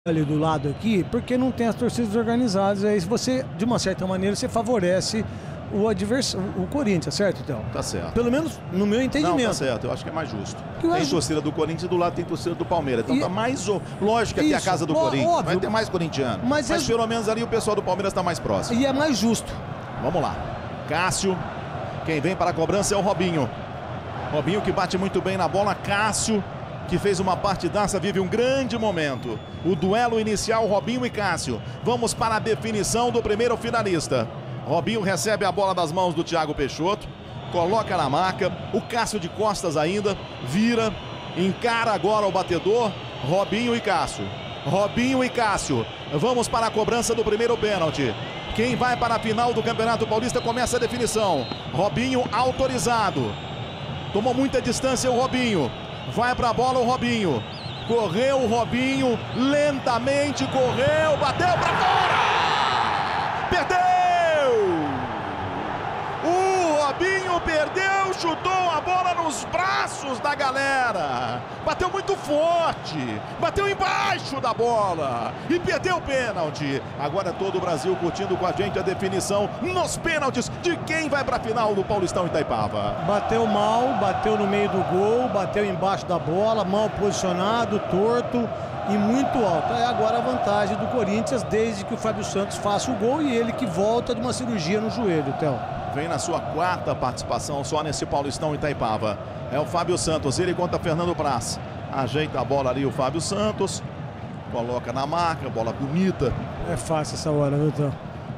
ali do lado aqui, porque não tem as torcidas organizadas. Aí você, de uma certa maneira, você favorece o adversário, o Corinthians, certo, então? Tá certo. Pelo menos no meu entendimento. Não, tá certo, eu acho que é mais justo. Eu Tem acho... torcida do Corinthians e do lado tem torcida do Palmeiras. Então E... tá mais lógico que aqui é a casa do Corinthians. Óbvio. Vai ter mais corintiano. Mas pelo menos ali o pessoal do Palmeiras tá mais próximo. E é mais justo. Vamos lá. Cássio. Quem vem para a cobrança é o Robinho. Robinho que bate muito bem na bola. Cássio, que fez uma partidaça, vive um grande momento. O duelo inicial, Robinho e Cássio. Vamos para a definição do primeiro finalista. Robinho recebe a bola das mãos do Thiago Peixoto, coloca na marca, o Cássio de costas ainda, vira, encara agora o batedor, Robinho e Cássio. Robinho e Cássio, vamos para a cobrança do primeiro pênalti. Quem vai para a final do Campeonato Paulista começa a definição. Robinho autorizado. Tomou muita distância o Robinho. Vai para a bola o Robinho. Correu o Robinho, lentamente correu, bateu para fora! Perdeu! O Robinho perdeu, chutou a bola nos braços da galera. Bateu muito forte, bateu embaixo da bola e perdeu o pênalti. Agora todo o Brasil curtindo com a gente a definição nos pênaltis de quem vai para a final do Paulistão Itaipava. Bateu mal, bateu no meio do gol, bateu embaixo da bola, mal posicionado, torto e muito alto. É agora a vantagem do Corinthians, desde que o Fábio Santos faça o gol e ele que volta de uma cirurgia no joelho, Theo. Vem na sua quarta participação só nesse Paulistão Itaipava. É o Fábio Santos, ele contra Fernando Praz. Ajeita a bola ali o Fábio Santos. Coloca na marca, bola bonita. É fácil essa hora, viu, Theo?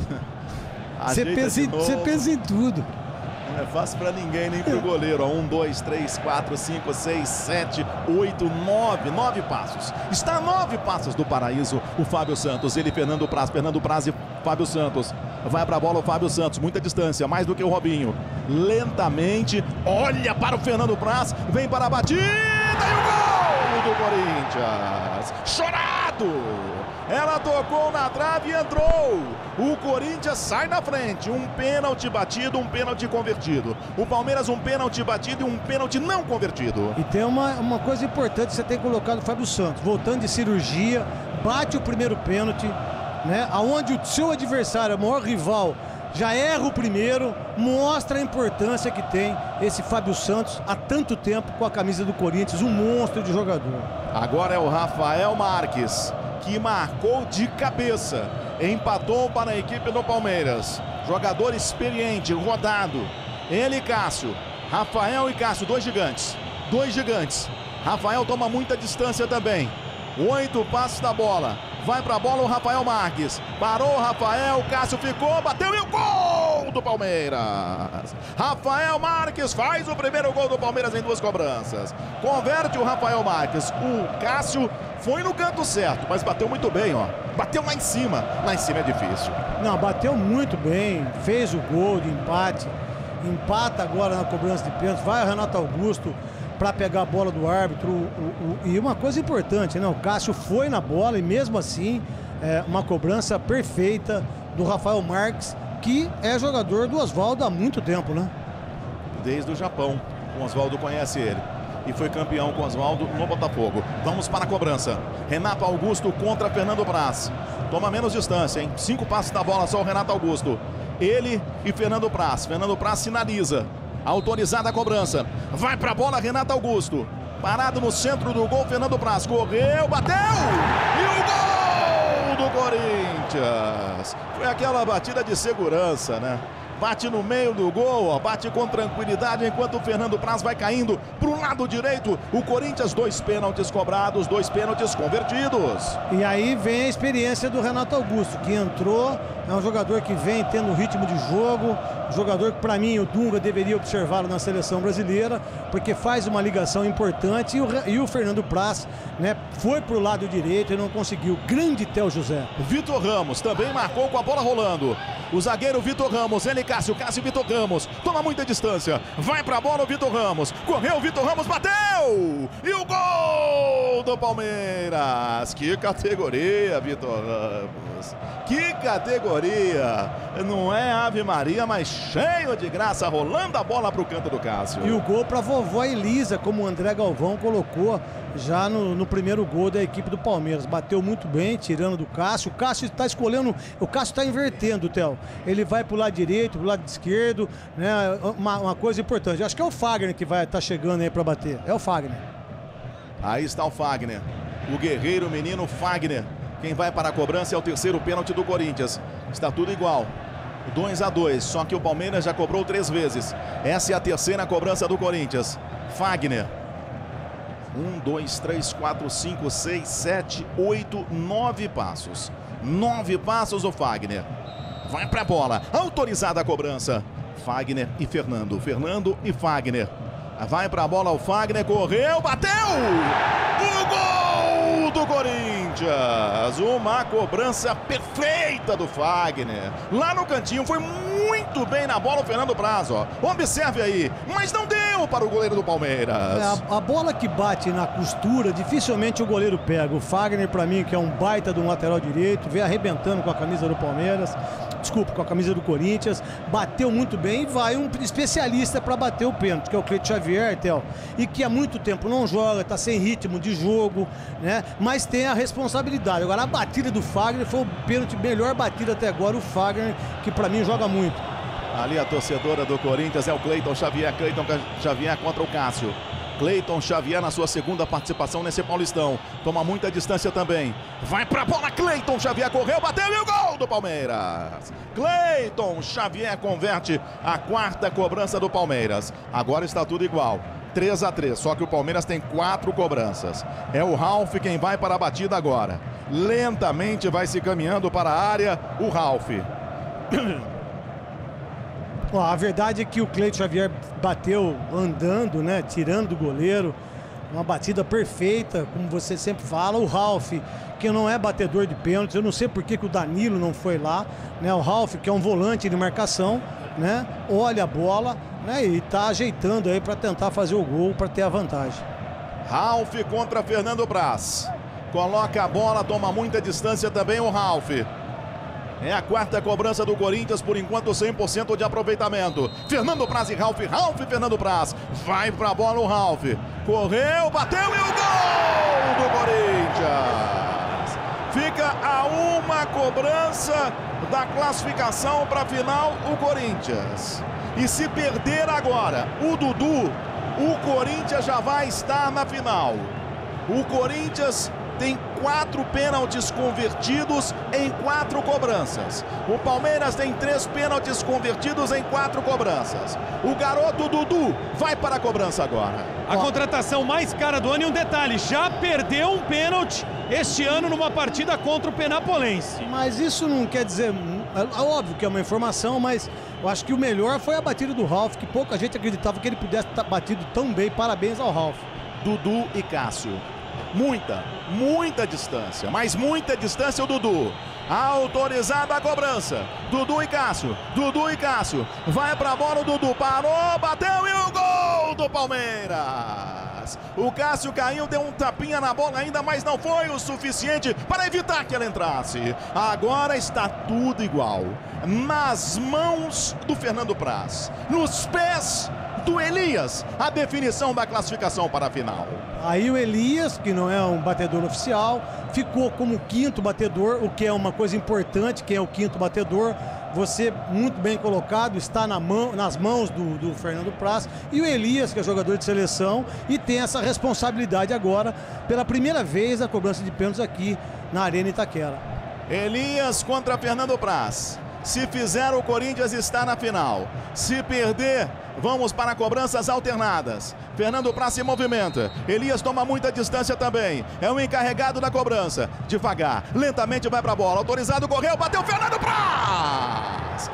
Você pensa em tudo. Não é fácil pra ninguém, nem pro goleiro. 1, 2, 3, 4, 5, 6, 7, 8, 9. 9 passos. Está a 9 passos do paraíso o Fábio Santos. Ele, Fernando Praz e Fábio Santos. Vai pra bola o Fábio Santos. Muita distância, mais do que o Robinho. Lentamente, olha para o Fernando Praz. Vem para a batida e o gol do Corinthians. Chorado! Ela tocou na trave e entrou. O Corinthians sai na frente. Um pênalti batido, um pênalti convertido. O Palmeiras um pênalti batido e um pênalti não convertido. E tem uma coisa importante que você tem colocado o Fábio Santos. Voltando de cirurgia, bate o primeiro pênalti, né? Aonde o seu adversário, o maior rival, já erra o primeiro, mostra a importância que tem esse Fábio Santos há tanto tempo com a camisa do Corinthians, um monstro de jogador. Agora é o Rafael Marques, que marcou de cabeça, empatou para a equipe do Palmeiras. Jogador experiente, rodado. Ele e Cássio, Rafael e Cássio, dois gigantes. Rafael toma muita distância também. 8 passos da bola. Vai para a bola o Rafael Marques. Parou o Rafael, Cássio ficou, bateu e o gol do Palmeiras. Rafael Marques faz o primeiro gol do Palmeiras em 2 cobranças. Converte o Rafael Marques. O Cássio foi no canto certo, mas bateu muito bem, ó. Bateu lá em cima. Lá em cima é difícil. Não, bateu muito bem. Fez o gol de empate. Empata agora na cobrança de pênalti. Vai o Renato Augusto para pegar a bola do árbitro. E uma coisa importante, né? O Cássio foi na bola e mesmo assim, uma cobrança perfeita do Rafael Marques, que é jogador do Oswaldo há muito tempo, né? Desde o Japão. O Oswaldo conhece ele. E foi campeão com o Oswaldo no Botafogo. Vamos para a cobrança. Renato Augusto contra Fernando Praz. Toma menos distância, hein? 5 passos da bola só o Renato Augusto. Ele e Fernando Praz. Fernando Praz sinaliza. Autorizada a cobrança. Vai para a bola Renato Augusto. Parado no centro do gol, Fernando Praz. Correu, bateu! E o gol do Corinthians. Foi aquela batida de segurança, né? Bate no meio do gol, ó, bate com tranquilidade, enquanto o Fernando Praz vai caindo para o lado direito. O Corinthians, 2 pênaltis cobrados, 2 pênaltis convertidos. E aí vem a experiência do Renato Augusto, que entrou, é um jogador que vem tendo ritmo de jogo, um jogador que, para mim, o Dunga deveria observá-lo na seleção brasileira, porque faz uma ligação importante. E o Fernando Praz, né, foi para o lado direito e não conseguiu. Grande Theo José. Vitor Ramos também marcou com a bola rolando. O zagueiro Vitor Ramos, ele Cássio, Cássio e Vitor Ramos. Toma muita distância. Vai pra bola o Vitor Ramos. Correu o Vitor Ramos, bateu! E o gol do Palmeiras. Que categoria, Vitor Ramos. Que categoria. Não é Ave Maria, mas cheio de graça, rolando a bola pro canto do Cássio. E o gol pra vovó Elisa, como o André Galvão colocou já no primeiro gol da equipe do Palmeiras. Bateu muito bem, tirando do Cássio. O Cássio está escolhendo, o Cássio está invertendo, Theo. Ele vai pro lado direito, pro lado esquerdo, né? Uma coisa importante. Acho que é o Fagner que vai estar chegando aí para bater. É o Fagner. Aí está o Fagner. O guerreiro menino Fagner. Quem vai para a cobrança é o terceiro pênalti do Corinthians. Está tudo igual. 2-2, só que o Palmeiras já cobrou 3 vezes. Essa é a terceira cobrança do Corinthians. Fagner. 1, 2, 3, 4, 5, 6, 7, 8, 9 passos. 9 passos o Fagner. Vai para a bola. Autorizada a cobrança. Fagner e Fernando. Fernando e Fagner. Vai para a bola o Fagner. Correu, bateu! O gol do Corinthians. Uma cobrança perfeita do Fagner. Lá no cantinho, foi muito bem na bola o Fernando Praz, ó. Observe aí. Mas não deu para o goleiro do Palmeiras. A bola que bate na costura, dificilmente o goleiro pega. O Fagner, para mim, que é um baita de um lateral direito, vem arrebentando com a camisa do Palmeiras. Desculpa, com a camisa do Corinthians. Bateu muito bem e vai um especialista para bater o pênalti, que é o Cleiton Xavier, Theo. E que há muito tempo não joga, tá sem ritmo de jogo, né? Mas tem a responsabilidade. Agora, a batida do Fagner foi o pênalti melhor batido até agora. O Fagner, que para mim joga muito. Ali a torcedora do Corinthians é o Cleiton Xavier. Cleiton Xavier contra o Cássio. Cleiton Xavier na sua segunda participação nesse Paulistão. Toma muita distância também. Vai pra bola, Cleiton Xavier correu, bateu e o gol do Palmeiras. Cleiton Xavier converte a quarta cobrança do Palmeiras. Agora está tudo igual. 3-3, só que o Palmeiras tem 4 cobranças. É o Ralf quem vai para a batida agora. Lentamente vai se caminhando para a área o Ralf. A verdade é que o Cleiton Xavier bateu andando, né? Tirando do goleiro. Uma batida perfeita, como você sempre fala. O Ralf, que não é batedor de pênaltis. Eu não sei por que o Danilo não foi lá, né? O Ralf, que é um volante de marcação, né? Olha a bola, né? E tá ajeitando aí para tentar fazer o gol, para ter a vantagem. Ralf contra Fernando Praz. Coloca a bola, toma muita distância também o Ralf. É a quarta cobrança do Corinthians, por enquanto 100% de aproveitamento. Fernando Praz e Ralf, Ralf e Fernando Praz. Vai pra bola o Ralf. Correu, bateu e o gol do Corinthians. Fica a uma cobrança da classificação para a final o Corinthians. E se perder agora o Dudu, o Corinthians já vai estar na final. O Corinthians tem 4 pênaltis convertidos em 4 cobranças. O Palmeiras tem 3 pênaltis convertidos em 4 cobranças. O garoto Dudu vai para a cobrança agora. A contratação mais cara do ano, e um detalhe, já perdeu um pênalti este ano numa partida contra o Penapolense. Mas isso não quer dizer, é óbvio que é uma informação, mas eu acho que o melhor foi a batida do Ralf, que pouca gente acreditava que ele pudesse estar batido tão bem. Parabéns ao Ralf. Dudu e Cássio. Muita distância, mas muita distância o Dudu. Autorizada a cobrança. Dudu e Cássio. Vai pra bola o Dudu. Parou, bateu e o gol do Palmeiras. O Cássio caiu, deu um tapinha na bola ainda, mas não foi o suficiente para evitar que ela entrasse. Agora está tudo igual. Nas mãos do Fernando Praz. Nos pés do Elias, a definição da classificação para a final. Aí o Elias, que não é um batedor oficial, ficou como 5º batedor, o que é uma coisa importante. Quem é o 5º batedor? Você, muito bem colocado, está nas mãos do Fernando Praz. E o Elias, que é jogador de seleção e tem essa responsabilidade agora, pela primeira vez, a cobrança de pênaltis aqui na Arena Itaquera. Elias contra Fernando Praz. Se fizer, o Corinthians está na final. Se perder, vamos para cobranças alternadas. Fernando Praz se movimenta. Elias toma muita distância também. É o encarregado da cobrança. Devagar, lentamente vai para a bola. Autorizado, correu, bateu Fernando Praz.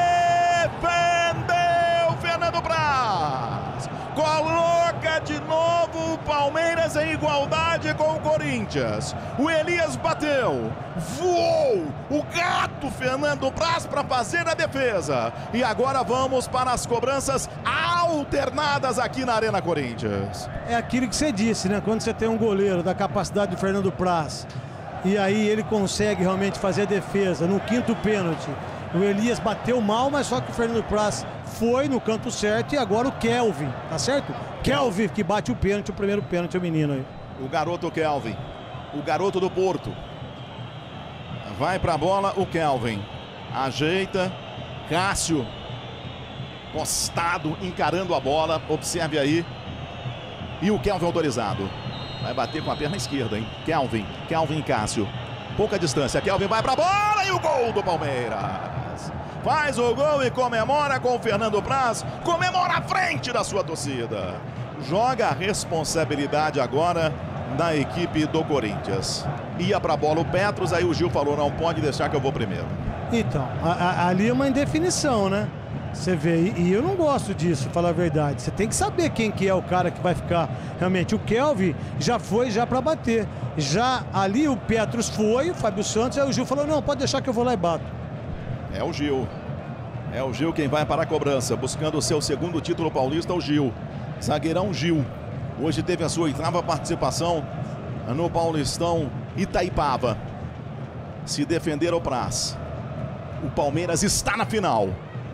Defendeu Fernando Praz. Coloca de novo o Palmeiras em igualdade com o Corinthians. O Elias bateu. Voou. O gato alto Fernando Praz para fazer a defesa. E agora vamos para as cobranças alternadas aqui na Arena Corinthians. É aquilo que você disse, né? Quando você tem um goleiro da capacidade do Fernando Praz e aí ele consegue realmente fazer a defesa no quinto pênalti. O Elias bateu mal, mas só que o Fernando Praz foi no canto certo e agora o Kelvin, tá certo? Kelvin que bate o pênalti, o primeiro pênalti, o menino aí. O garoto Kelvin, o garoto do Porto. Vai pra bola o Kelvin. Ajeita. Cássio. Postado, encarando a bola. Observe aí. E o Kelvin autorizado. Vai bater com a perna esquerda, hein? Kelvin e Cássio. Pouca distância. Kelvin vai pra bola e o gol do Palmeiras. Faz o gol e comemora com o Fernando Praz. Comemora à frente da sua torcida. Joga a responsabilidade agora da equipe do Corinthians. Ia pra bola o Petros, aí o Gil falou, não pode deixar que eu vou primeiro. Então, ali é uma indefinição, né? Você vê, e eu não gosto disso, falar a verdade. Você tem que saber quem que é o cara que vai ficar realmente. O Kelvin já foi já pra bater. Já ali o Petros foi, o Fábio Santos, aí o Gil falou, não, pode deixar que eu vou lá e bato. É o Gil. É o Gil quem vai para a cobrança, buscando o seu segundo título paulista, o Gil. Zagueirão Gil. Hoje teve a sua 8ª participação no Paulistão Itaipava. Se defender o Praz. O Palmeiras está na final.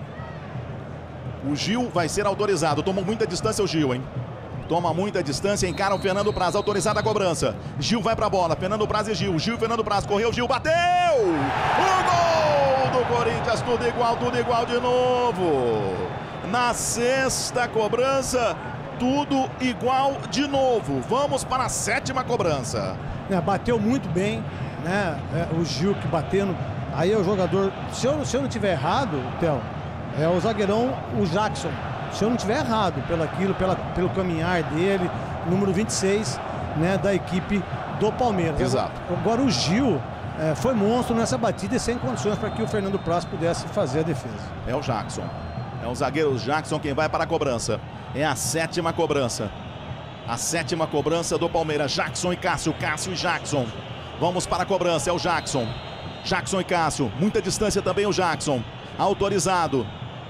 O Gil vai ser autorizado. Tomou muita distância o Gil, hein? Toma muita distância, encara o Fernando Praz. Autorizada a cobrança. Gil vai pra bola. Fernando Praz e Gil. Gil e Fernando Praz. Correu, Gil bateu! O gol do Corinthians. Tudo igual de novo. Na 6ª cobrança, tudo igual de novo. Vamos para a 7ª cobrança. Bateu muito bem, né? O Gil que batendo. Aí é o jogador. Se eu não tiver errado, Theo, é o zagueirão, o Jackson. Se eu não tiver errado, pelo caminhar dele, número 26, né, da equipe do Palmeiras. Exato. Agora o Gil foi monstro nessa batida e sem condições para que o Fernando Praz pudesse fazer a defesa. É o Jackson. É o zagueiro Jackson quem vai para a cobrança. É a 7ª cobrança. A 7ª cobrança do Palmeiras. Jackson e Cássio. Cássio e Jackson. Vamos para a cobrança. É o Jackson. Jackson e Cássio. Muita distância também o Jackson. Autorizado.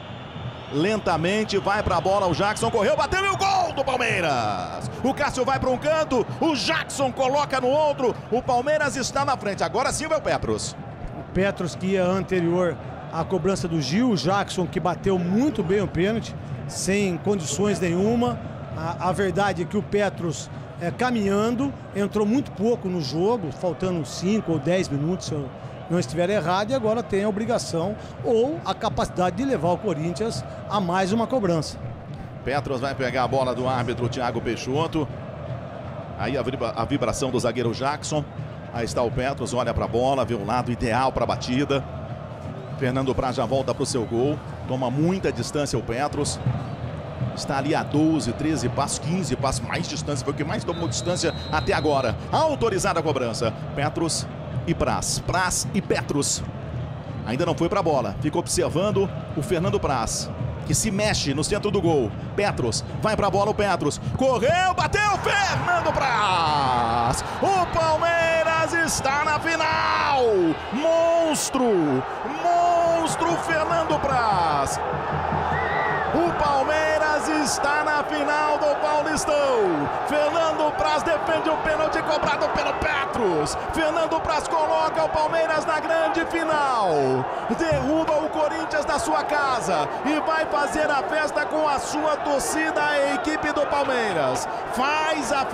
Lentamente vai para a bola. O Jackson correu, bateu e o gol do Palmeiras. O Cássio vai para um canto. O Jackson coloca no outro. O Palmeiras está na frente. Agora sim vai o Petros. O Petros que ia anterior à cobrança do Gil. O Jackson que bateu muito bem o pênalti. Sem condições nenhuma. A verdade é que o Petros caminhando. Entrou muito pouco no jogo. Faltando 5 ou 10 minutos, se eu não estiver errado, e agora tem a obrigação ou a capacidade de levar o Corinthians a mais uma cobrança. Petros vai pegar a bola do árbitro Thiago Peixoto. Aí a vibração do zagueiro Jackson. Aí está o Petros, olha para a bola, vê o lado ideal para a batida. Fernando Praz já volta para o seu gol. Toma muita distância o Petros. Está ali a 12, 13 passos, 15 passos, mais distância. Foi o que mais tomou distância até agora. Autorizada a cobrança. Petros e Praz. Praz e Petros. Ainda não foi para a bola. Fica observando o Fernando Praz, que se mexe no centro do gol. Petros, vai para a bola o Petros. Correu, bateu, Fernando Praz. O Palmeiras está na final. Monstro, monstro Fernando Praz. O Palmeiras está na final do Paulistão. Fernando Praz defende o pênalti cobrado pelo Petros. Fernando Praz coloca o Palmeiras na grande final. Derruba o Corinthians da sua casa e vai fazer a festa com a sua torcida, a equipe do Palmeiras. Faz a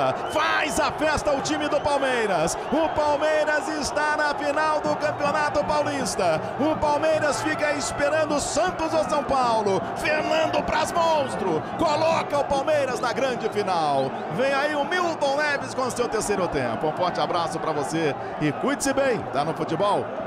festa o time do Palmeiras. O Palmeiras está na final do Campeonato Paulista. O Palmeiras fica esperando o Santos ou São Paulo. Fernando Praz, monstro, coloca o Palmeiras na grande final. Vem aí o Milton Neves com o seu terceiro tempo. Um forte abraço para você e cuide-se bem. Tá no futebol?